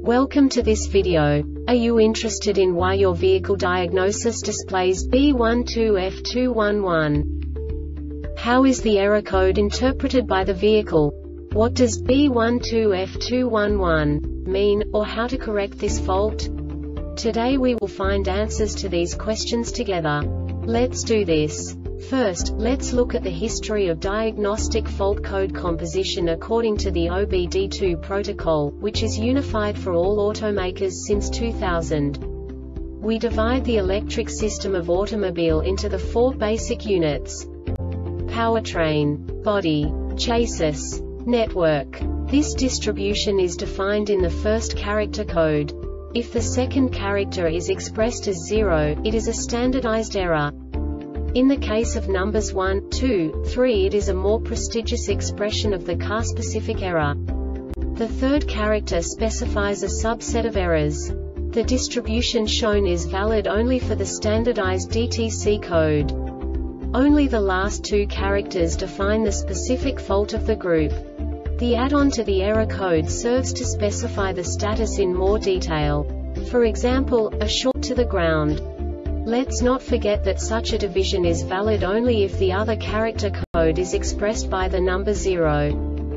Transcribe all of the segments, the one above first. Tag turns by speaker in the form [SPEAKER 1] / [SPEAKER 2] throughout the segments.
[SPEAKER 1] Welcome to this video. Are you interested in why your vehicle diagnosis displays B12F211? How is the error code interpreted by the vehicle? What does B12F211 mean, or how to correct this fault? Today we will find answers to these questions together. Let's do this. First, let's look at the history of diagnostic fault code composition according to the OBD2 protocol, which is unified for all automakers since 2000. We divide the electric system of automobile into the four basic units: powertrain, body, chassis, network. This distribution is defined in the first character code. If the second character is expressed as 0, it is a standardized error. In the case of numbers 1, 2, 3, it is a more prestigious expression of the car-specific error. The third character specifies a subset of errors. The distribution shown is valid only for the standardized DTC code. Only the last two characters define the specific fault of the group. The add-on to the error code serves to specify the status in more detail. For example, a short to the ground. Let's not forget that such a division is valid only if the other character code is expressed by the number 0.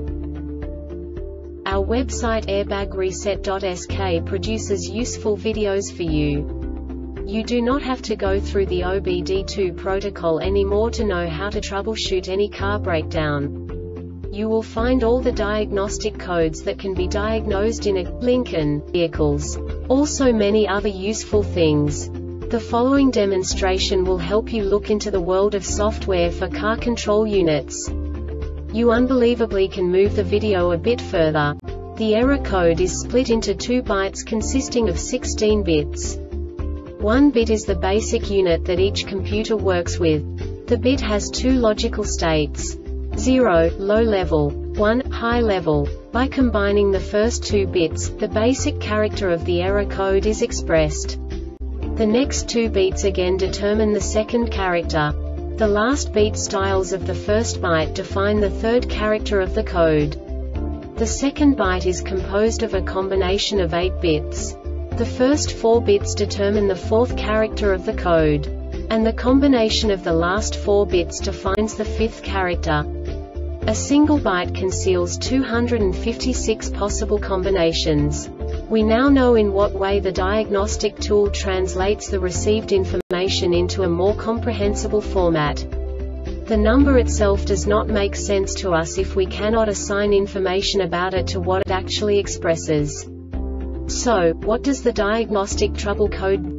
[SPEAKER 1] Our website airbagreset.sk produces useful videos for you. You do not have to go through the OBD2 protocol anymore to know how to troubleshoot any car breakdown. You will find all the diagnostic codes that can be diagnosed in a Lincoln vehicles. Also many other useful things. The following demonstration will help you look into the world of software for car control units. You unbelievably can move the video a bit further. The error code is split into 2 bytes consisting of 16 bits. 1 bit is the basic unit that each computer works with. The bit has 2 logical states: 0, low level, 1, high level. By combining the first 2 bits, the basic character of the error code is expressed. The next 2 beats again determine the second character. The last beat styles of the first byte define the third character of the code. The second byte is composed of a combination of 8 bits. The first 4 bits determine the fourth character of the code. And the combination of the last 4 bits defines the fifth character. A single byte conceals 256 possible combinations. We now know in what way the diagnostic tool translates the received information into a more comprehensible format. The number itself does not make sense to us if we cannot assign information about it to what it actually expresses. So, what does the diagnostic trouble code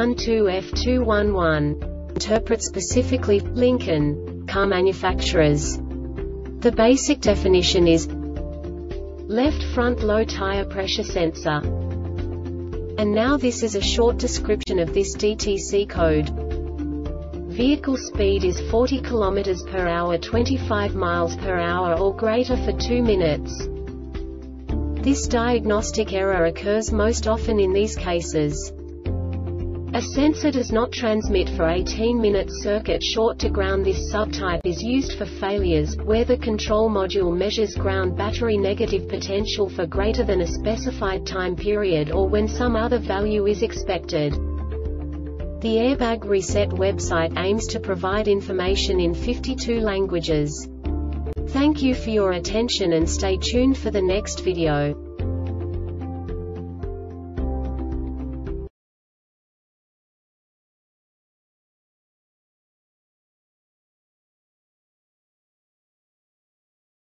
[SPEAKER 1] B12F211 interpret specifically for Lincoln car manufacturers? The basic definition is left front low tire pressure sensor. And now this is a short description of this DTC code. Vehicle speed is 40 km per hour, 25 miles per hour or greater for 2 minutes. This diagnostic error occurs most often in these cases: a sensor does not transmit for 18 minutes. Circuit short to ground. This subtype is used for failures where the control module measures ground battery negative potential for greater than a specified time period or when some other value is expected. The Airbag Reset website aims to provide information in 52 languages. Thank you for your attention and stay tuned for the next video.